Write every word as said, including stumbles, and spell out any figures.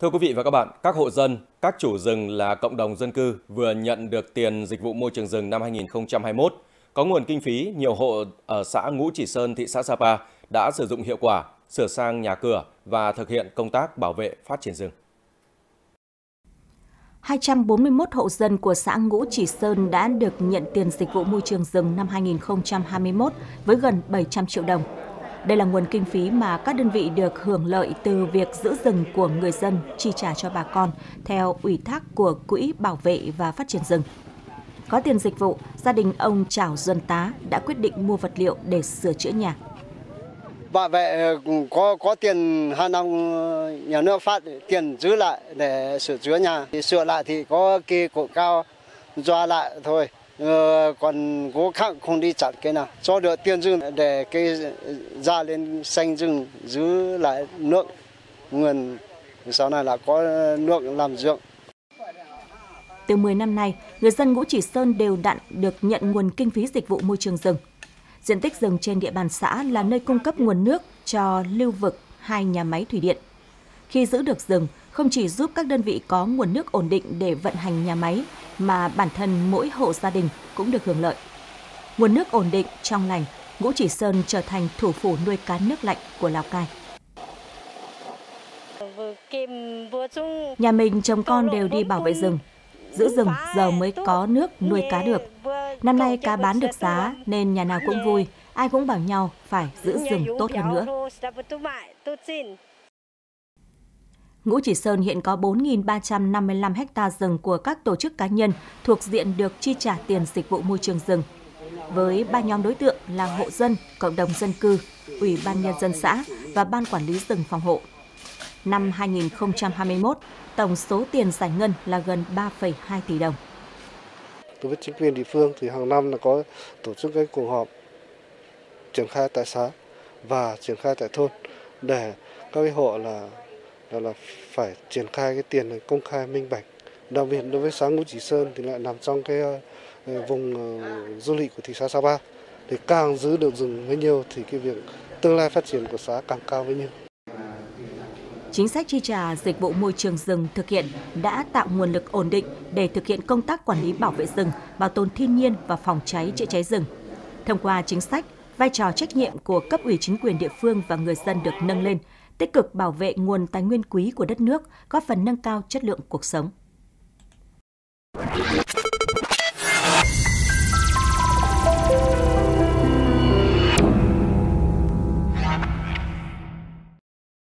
Thưa quý vị và các bạn, các hộ dân, các chủ rừng là cộng đồng dân cư vừa nhận được tiền dịch vụ môi trường rừng năm hai nghìn không trăm hai mươi mốt. Có nguồn kinh phí, nhiều hộ ở xã Ngũ Chỉ Sơn, thị xã Sapa đã sử dụng hiệu quả, sửa sang nhà cửa và thực hiện công tác bảo vệ phát triển rừng. hai trăm bốn mươi mốt hộ dân của xã Ngũ Chỉ Sơn đã được nhận tiền dịch vụ môi trường rừng năm hai nghìn không trăm hai mươi mốt với gần bảy trăm triệu đồng. Đây là nguồn kinh phí mà các đơn vị được hưởng lợi từ việc giữ rừng của người dân chi trả cho bà con theo ủy thác của Quỹ Bảo vệ và Phát triển rừng. Có tiền dịch vụ, gia đình ông Trảo Duân Tá đã quyết định mua vật liệu để sửa chữa nhà. Bảo vệ có có tiền hai năm nhà nước phát tiền giữ lại để sửa chữa nhà. Thì sửa lại thì có cây cổ cao doa lại thôi. Ờ, còn gỗ khác không đi chặt cái nào. Cho được tiền rừng để cây ra lên xanh rừng, giữ lại nước nguồn, sau này là có nước làm ruộng. Từ mười năm nay, người dân Ngũ Chỉ Sơn đều đặn được nhận nguồn kinh phí dịch vụ môi trường rừng. Diện tích rừng trên địa bàn xã là nơi cung cấp nguồn nước cho lưu vực hai nhà máy thủy điện. Khi giữ được rừng, không chỉ giúp các đơn vị có nguồn nước ổn định để vận hành nhà máy, mà bản thân mỗi hộ gia đình cũng được hưởng lợi. Nguồn nước ổn định, trong lành, Ngũ Chỉ Sơn trở thành thủ phủ nuôi cá nước lạnh của Lào Cai. Nhà mình chồng con đều đi bảo vệ rừng. Giữ rừng giờ mới có nước nuôi cá được. Năm nay cá bán được giá nên nhà nào cũng vui, ai cũng bảo nhau phải giữ rừng tốt hơn nữa. Ngũ Chỉ Sơn hiện có bốn nghìn ba trăm năm mươi lăm ha rừng của các tổ chức cá nhân thuộc diện được chi trả tiền dịch vụ môi trường rừng. Với ba nhóm đối tượng là hộ dân, cộng đồng dân cư, Ủy ban Nhân dân xã và Ban Quản lý rừng phòng hộ. Năm hai nghìn không trăm hai mươi mốt, tổng số tiền giải ngân là gần ba phẩy hai tỷ đồng. Đối với chính quyền địa phương thì hàng năm là có tổ chức cái cuộc họp triển khai tại xã và triển khai tại thôn để các cái hộ là là, là phải triển khai cái tiền này công khai minh bạch. Đặc biệt đối với xã Ngũ Chỉ Sơn thì lại nằm trong cái uh, vùng uh, du lịch của thị xã Sapa. Thì càng giữ được rừng với nhiều thì cái việc tương lai phát triển của xã càng cao với nhiều. Chính sách chi trả dịch vụ môi trường rừng thực hiện đã tạo nguồn lực ổn định để thực hiện công tác quản lý bảo vệ rừng, bảo tồn thiên nhiên và phòng cháy chữa cháy rừng. Thông qua chính sách, vai trò trách nhiệm của cấp ủy chính quyền địa phương và người dân được nâng lên, tích cực bảo vệ nguồn tài nguyên quý của đất nước, góp phần nâng cao chất lượng cuộc sống.